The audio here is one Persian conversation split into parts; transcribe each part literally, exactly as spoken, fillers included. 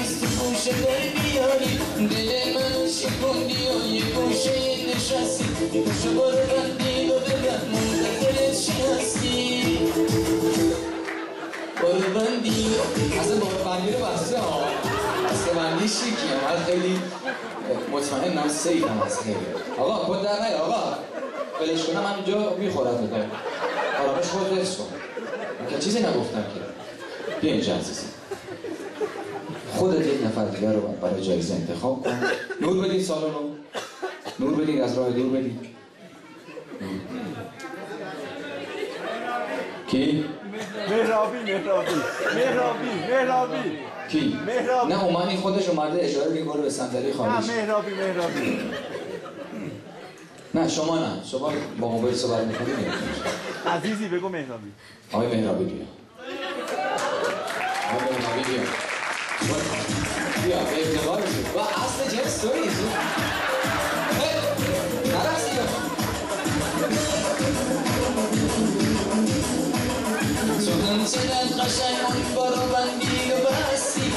نیست تو گوشه داری بیاری دل من شکندی و یه گوشه نشستی یه گوشه بارو بندی و بگم منتظرت چی هستی بارو بندی اصلا بارو بندی رو بسته ها بسته بندی شیکیه من خیلی مطمئنم سیفم از خیلی آقا کن در نیا آقا بلش کنم همینجا میخورد تو دار آرامش خود رس کن که چیزی نگفتم که بیا اینجا عزیزی خودت یک نفر دیگر رو برای جایزه انتخاب کن نور بدید سالن رو نور بدید از راه دور بدید کی؟ مهرابی مهرابی مهرابی مهرابی کی؟ مهرابی نه اومدی خودش اومده اشاره دیگه برو به صندلی خارج نه مهرابی مهرابی نه شما نه شما با موبایل صحبت میکنید عزیزی بگو مهرابی آقای مهرابی بیا آقای مهرابی بیا بیا به افتخار شد و اصل جنس توی نرفتی تو همچنان قشنگ اون بارو بندی و بستی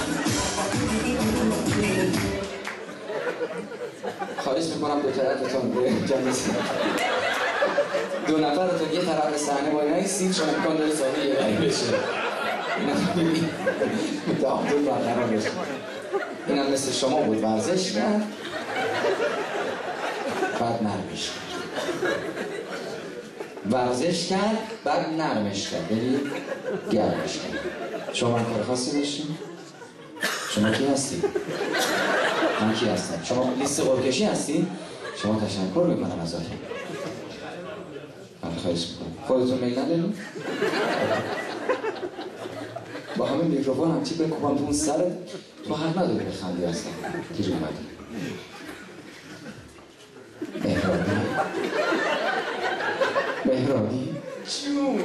خواهش میکنم دو طرفتون به جلسه دو نفرتون یه طرف صحنه باید نیستید چون امکان داره صحنه یه بری بشه اینم تعادل برقرار بشه اینم مثل شما بود ورزش کرد بعد نرمش کرد ورزش کرد بعد نرمش کرد یعنی گرمش کرد شما کار خاصی داشتیم؟ شما کی هستی؟ من کی هستم؟ شما لیست قرکشی هستی؟ شما تشکر میکنم ازتون من خواهش میکنم خودتون میل نداریم؟ با همین میکروفون هم چی بکوبم تو اون سرت تو حق نداری بخندی هستم گیر اومدی مهرابی مهرابی چون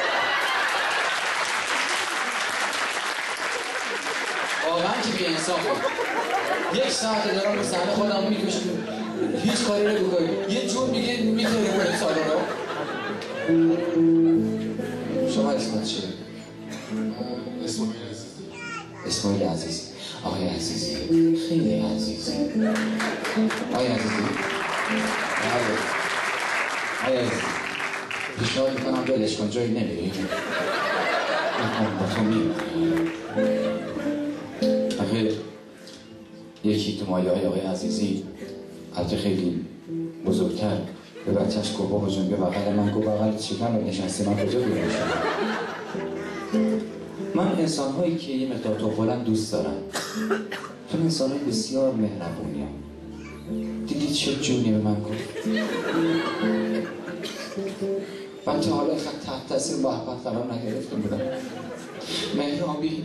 واقعا که بی انصافه یک ساعت دارم به صحنه خودم میکشم هیچ کاری نمی‌کنی یه جور میگه میتونه کنه سالن رو شما اسمت چیه؟ اسماعیل عزیزی اسماعیل عزیزی آقای عزیزی خیلی عزیزی آقای عزیزی آقای عزیزی پیشنهاد میکنم بلش کن جایی نمیری من با تو میرم آخه یکی تو مایه های آقای عزیزی البته خیلی بزرگتر به بچهش گفت بابا جون به بغل من گفت بغل شکم رو نشسته من کجا بیرون شدم من انسان هایی که یه مقدار تو بلند دوست دارم چون انسان های بسیار مهربونی هم دیدی چه جونی به من گفت من تا حالا خط تحت تاثیر محبت قرار نگرفتم بودم مهرابی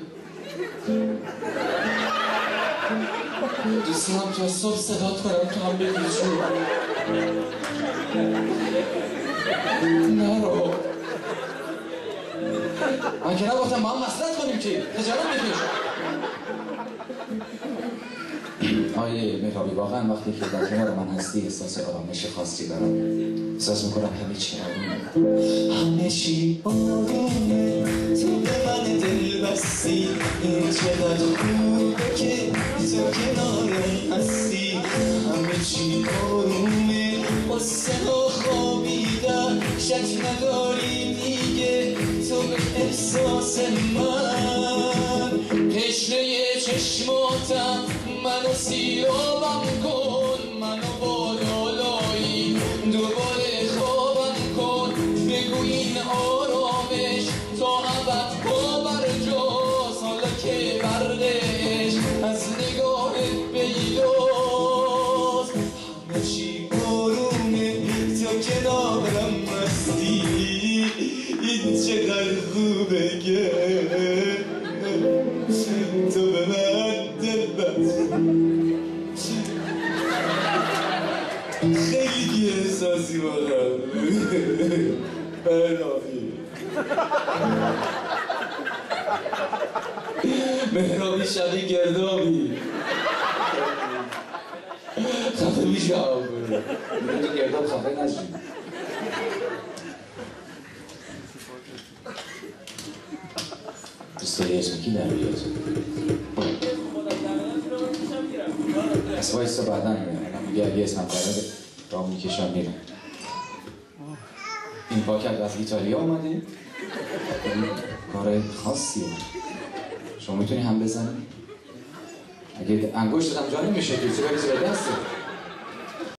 دوست هم تا صبح صدات کنم تو هم بگی چون نرو من که نگفتم با هم مسلط کنیم که خجالت بکش آیه مهرابی واقعا وقتی که در کنار من هستی احساس آرامش خاصی دارم احساس میکنم همه چی آرومه همه چی آرومه تو به من دل بستی این چقدر خوبه که تو کنارم هستی همه چی آرومه قصه ها خوابیدن شک نداری دیگه تو به احساس من تشنه چشماتم منو سیرابم کن منو بالالایی دوباره خوابم کن بگو این آرامش تا ابد پا بر جاست حالا که بردش از نگاهت پیداست همه چی آرومه تو کنارم هستی این چقدر خوبه که تو به من دل بستی خیلی احساسی واقعا مهرابی مهرابی شبیه گردابی خفه میشه آقا میگه گرداب خفه نشید دوست داری اسم کی در بیاد پس وایسا بعدا میرم دیگه اگه اسمم قراره راه میکشم میرم. این پاکت از ایتالیا اومده؟ این کار خاصیه. شما میتونی هم بزنی؟ اگه انگشتت هم جا نمیشه که چه بریزی به دسته